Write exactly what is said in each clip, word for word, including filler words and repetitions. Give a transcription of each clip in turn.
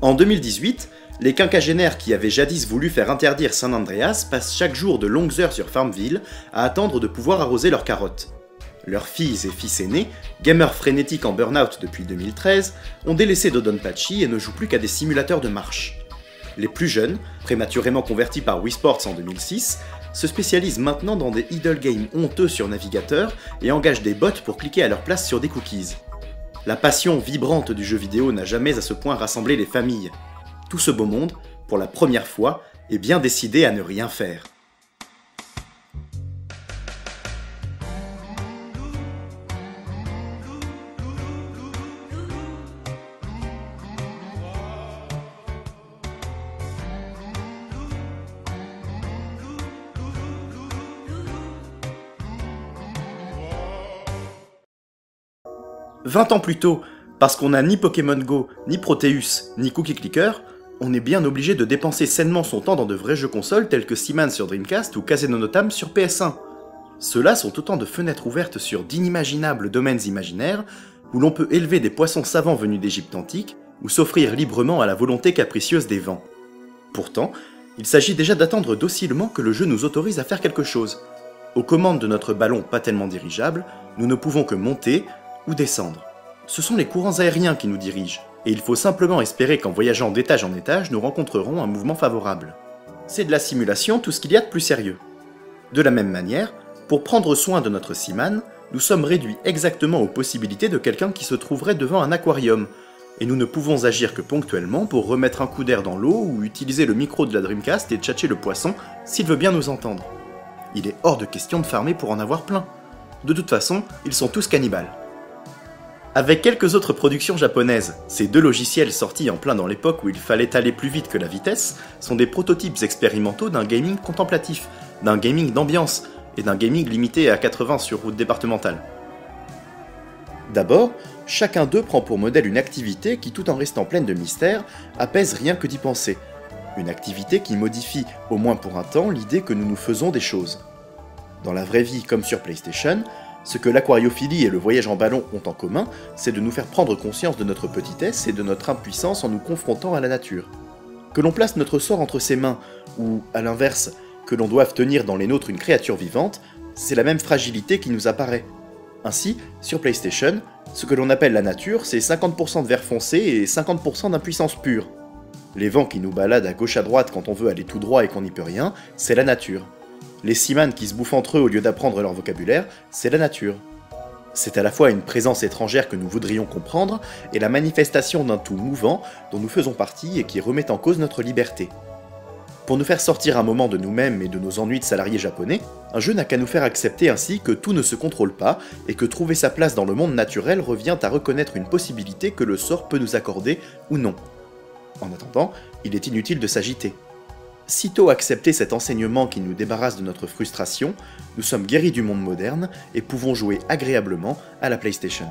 En deux mille dix-huit, les quinquagénaires qui avaient jadis voulu faire interdire San Andreas passent chaque jour de longues heures sur Farmville à attendre de pouvoir arroser leurs carottes. Leurs filles et fils aînés, gamers frénétiques en burn-out depuis deux mille treize, ont délaissé Dodonpachi et ne jouent plus qu'à des simulateurs de marche. Les plus jeunes, prématurément convertis par Wii Sports en deux mille six, se spécialisent maintenant dans des idle games honteux sur navigateur et engagent des bots pour cliquer à leur place sur des cookies. La passion vibrante du jeu vidéo n'a jamais à ce point rassemblé les familles. Tout ce beau monde, pour la première fois, est bien décidé à ne rien faire. vingt ans plus tôt, parce qu'on n'a ni Pokémon Go, ni Proteus, ni Cookie Clicker, on est bien obligé de dépenser sainement son temps dans de vrais jeux consoles tels que Seaman sur Dreamcast ou Kazenonotam sur P S un. Ceux-là sont autant de fenêtres ouvertes sur d'inimaginables domaines imaginaires, où l'on peut élever des poissons savants venus d'Égypte antique, ou s'offrir librement à la volonté capricieuse des vents. Pourtant, il s'agit déjà d'attendre docilement que le jeu nous autorise à faire quelque chose. Aux commandes de notre ballon pas tellement dirigeable, nous ne pouvons que monter ou descendre. Ce sont les courants aériens qui nous dirigent, et il faut simplement espérer qu'en voyageant d'étage en étage, nous rencontrerons un mouvement favorable. C'est de la simulation tout ce qu'il y a de plus sérieux. De la même manière, pour prendre soin de notre Seaman, nous sommes réduits exactement aux possibilités de quelqu'un qui se trouverait devant un aquarium, et nous ne pouvons agir que ponctuellement pour remettre un coup d'air dans l'eau ou utiliser le micro de la Dreamcast et tchatcher le poisson s'il veut bien nous entendre. Il est hors de question de farmer pour en avoir plein. De toute façon, ils sont tous cannibales. Avec quelques autres productions japonaises, ces deux logiciels sortis en plein dans l'époque où il fallait aller plus vite que la vitesse, sont des prototypes expérimentaux d'un gaming contemplatif, d'un gaming d'ambiance, et d'un gaming limité à quatre-vingts sur route départementale. D'abord, chacun d'eux prend pour modèle une activité qui, tout en restant pleine de mystères, apaise rien que d'y penser. Une activité qui modifie, au moins pour un temps, l'idée que nous nous faisons des choses. Dans la vraie vie comme sur PlayStation, ce que l'aquariophilie et le voyage en ballon ont en commun, c'est de nous faire prendre conscience de notre petitesse et de notre impuissance en nous confrontant à la nature. Que l'on place notre sort entre ses mains, ou, à l'inverse, que l'on doive tenir dans les nôtres une créature vivante, c'est la même fragilité qui nous apparaît. Ainsi, sur PlayStation, ce que l'on appelle la nature, c'est cinquante pour cent de verre foncé et cinquante pour cent d'impuissance pure. Les vents qui nous baladent à gauche à droite quand on veut aller tout droit et qu'on n'y peut rien, c'est la nature. Les Seaman qui se bouffent entre eux au lieu d'apprendre leur vocabulaire, c'est la nature. C'est à la fois une présence étrangère que nous voudrions comprendre et la manifestation d'un tout mouvant dont nous faisons partie et qui remet en cause notre liberté. Pour nous faire sortir un moment de nous-mêmes et de nos ennuis de salariés japonais, un jeu n'a qu'à nous faire accepter ainsi que tout ne se contrôle pas et que trouver sa place dans le monde naturel revient à reconnaître une possibilité que le sort peut nous accorder ou non. En attendant, il est inutile de s'agiter. Sitôt accepté cet enseignement qui nous débarrasse de notre frustration, nous sommes guéris du monde moderne et pouvons jouer agréablement à la PlayStation.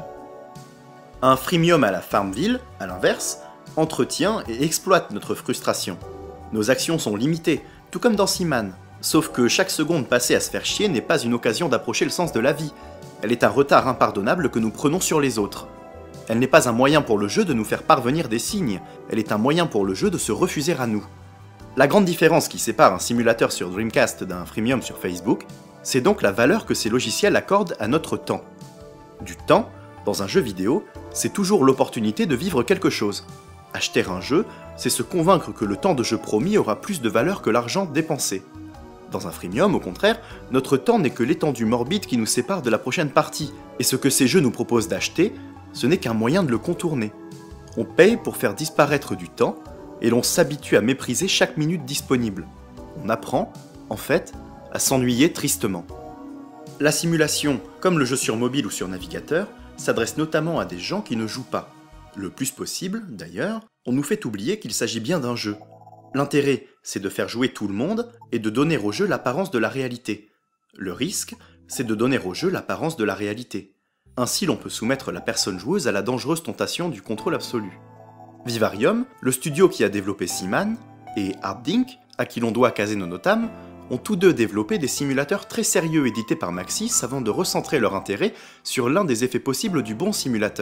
Un freemium à la Farmville, à l'inverse, entretient et exploite notre frustration. Nos actions sont limitées, tout comme dans Seaman, sauf que chaque seconde passée à se faire chier n'est pas une occasion d'approcher le sens de la vie, elle est un retard impardonnable que nous prenons sur les autres. Elle n'est pas un moyen pour le jeu de nous faire parvenir des signes, elle est un moyen pour le jeu de se refuser à nous. La grande différence qui sépare un simulateur sur Dreamcast d'un freemium sur Facebook, c'est donc la valeur que ces logiciels accordent à notre temps. Du temps, dans un jeu vidéo, c'est toujours l'opportunité de vivre quelque chose. Acheter un jeu, c'est se convaincre que le temps de jeu promis aura plus de valeur que l'argent dépensé. Dans un freemium, au contraire, notre temps n'est que l'étendue morbide qui nous sépare de la prochaine partie, et ce que ces jeux nous proposent d'acheter, ce n'est qu'un moyen de le contourner. On paye pour faire disparaître du temps, et l'on s'habitue à mépriser chaque minute disponible. On apprend, en fait, à s'ennuyer tristement. La simulation, comme le jeu sur mobile ou sur navigateur, s'adresse notamment à des gens qui ne jouent pas. Le plus possible, d'ailleurs, on nous fait oublier qu'il s'agit bien d'un jeu. L'intérêt, c'est de faire jouer tout le monde et de donner au jeu l'apparence de la réalité. Le risque, c'est de donner au jeu l'apparence de la réalité. Ainsi, l'on peut soumettre la personne joueuse à la dangereuse tentation du contrôle absolu. Vivarium, le studio qui a développé Seaman, et Artdink, à qui l'on doit Kazenonotam, ont tous deux développé des simulateurs très sérieux édités par Maxis avant de recentrer leur intérêt sur l'un des effets possibles du bon simulateur,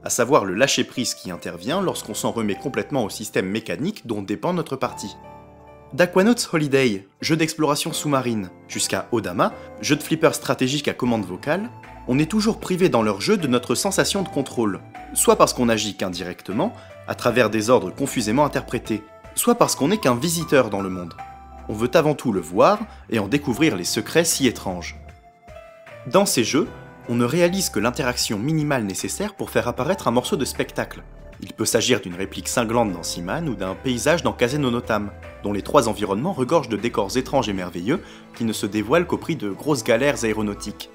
à savoir le lâcher-prise qui intervient lorsqu'on s'en remet complètement au système mécanique dont dépend notre partie. D'Aquanauts Holiday, jeu d'exploration sous-marine, jusqu'à Odama, jeu de flipper stratégique à commande vocale, on est toujours privé dans leur jeu de notre sensation de contrôle, soit parce qu'on agit qu'indirectement, à travers des ordres confusément interprétés, soit parce qu'on n'est qu'un visiteur dans le monde. On veut avant tout le voir et en découvrir les secrets si étranges. Dans ces jeux, on ne réalise que l'interaction minimale nécessaire pour faire apparaître un morceau de spectacle. Il peut s'agir d'une réplique cinglante dans Seaman ou d'un paysage dans Kaze no Notam, dont les trois environnements regorgent de décors étranges et merveilleux qui ne se dévoilent qu'au prix de grosses galères aéronautiques.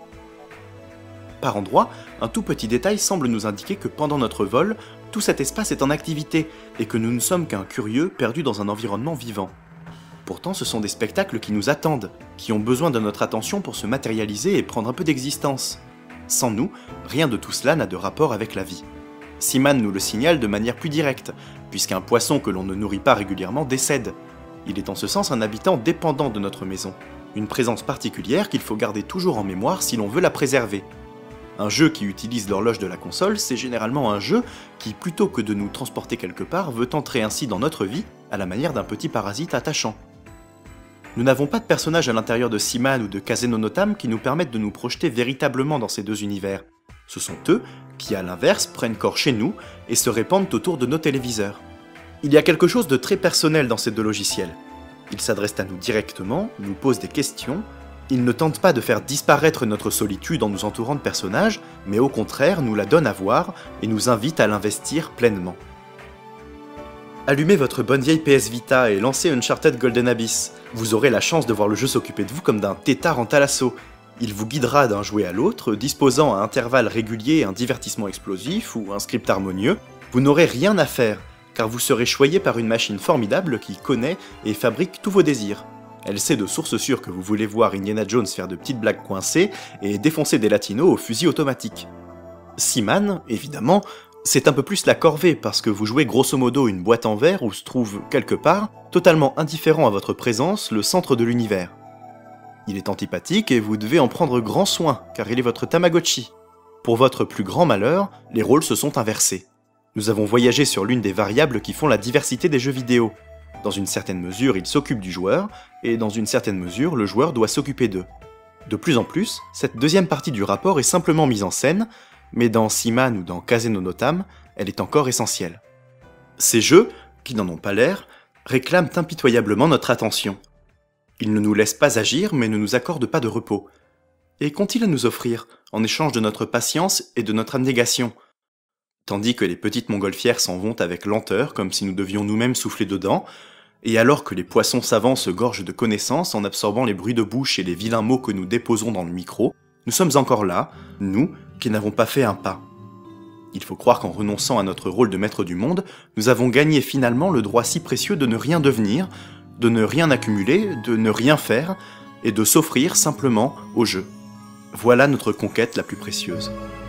Par endroits, un tout petit détail semble nous indiquer que pendant notre vol, tout cet espace est en activité et que nous ne sommes qu'un curieux perdu dans un environnement vivant. Pourtant, ce sont des spectacles qui nous attendent, qui ont besoin de notre attention pour se matérialiser et prendre un peu d'existence. Sans nous, rien de tout cela n'a de rapport avec la vie. Seaman nous le signale de manière plus directe, puisqu'un poisson que l'on ne nourrit pas régulièrement décède. Il est en ce sens un habitant dépendant de notre maison, une présence particulière qu'il faut garder toujours en mémoire si l'on veut la préserver. Un jeu qui utilise l'horloge de la console, c'est généralement un jeu qui, plutôt que de nous transporter quelque part, veut entrer ainsi dans notre vie à la manière d'un petit parasite attachant. Nous n'avons pas de personnages à l'intérieur de Seaman ou de Kaze no Notam qui nous permettent de nous projeter véritablement dans ces deux univers. Ce sont eux qui, à l'inverse, prennent corps chez nous et se répandent autour de nos téléviseurs. Il y a quelque chose de très personnel dans ces deux logiciels. Ils s'adressent à nous directement, nous posent des questions, ils ne tentent pas de faire disparaître notre solitude en nous entourant de personnages, mais au contraire nous la donnent à voir et nous invitent à l'investir pleinement. Allumez votre bonne vieille P S Vita et lancez Uncharted Golden Abyss. Vous aurez la chance de voir le jeu s'occuper de vous comme d'un tétard en thalasso. Il vous guidera d'un jouet à l'autre, disposant à intervalles réguliers un divertissement explosif ou un script harmonieux. Vous n'aurez rien à faire, car vous serez choyé par une machine formidable qui connaît et fabrique tous vos désirs. Elle sait de source sûre que vous voulez voir Indiana Jones faire de petites blagues coincées et défoncer des latinos au fusil automatique. Seaman, évidemment, c'est un peu plus la corvée parce que vous jouez grosso modo une boîte en verre où se trouve, quelque part, totalement indifférent à votre présence, le centre de l'univers. Il est antipathique et vous devez en prendre grand soin, car il est votre Tamagotchi. Pour votre plus grand malheur, les rôles se sont inversés. Nous avons voyagé sur l'une des variables qui font la diversité des jeux vidéo. Dans une certaine mesure, il s'occupe du joueur, et dans une certaine mesure, le joueur doit s'occuper d'eux. De plus en plus, cette deuxième partie du rapport est simplement mise en scène, mais dans Seaman ou dans Kaze no Notam, elle est encore essentielle. Ces jeux, qui n'en ont pas l'air, réclament impitoyablement notre attention. Ils ne nous laissent pas agir, mais ne nous accordent pas de repos. Et qu'ont-ils à nous offrir, en échange de notre patience et de notre abnégation? Tandis que les petites montgolfières s'en vont avec lenteur, comme si nous devions nous-mêmes souffler dedans, et alors que les poissons savants se gorgent de connaissances en absorbant les bruits de bouche et les vilains mots que nous déposons dans le micro, nous sommes encore là, nous, qui n'avons pas fait un pas. Il faut croire qu'en renonçant à notre rôle de maître du monde, nous avons gagné finalement le droit si précieux de ne rien devenir, de ne rien accumuler, de ne rien faire, et de s'offrir simplement au jeu. Voilà notre conquête la plus précieuse.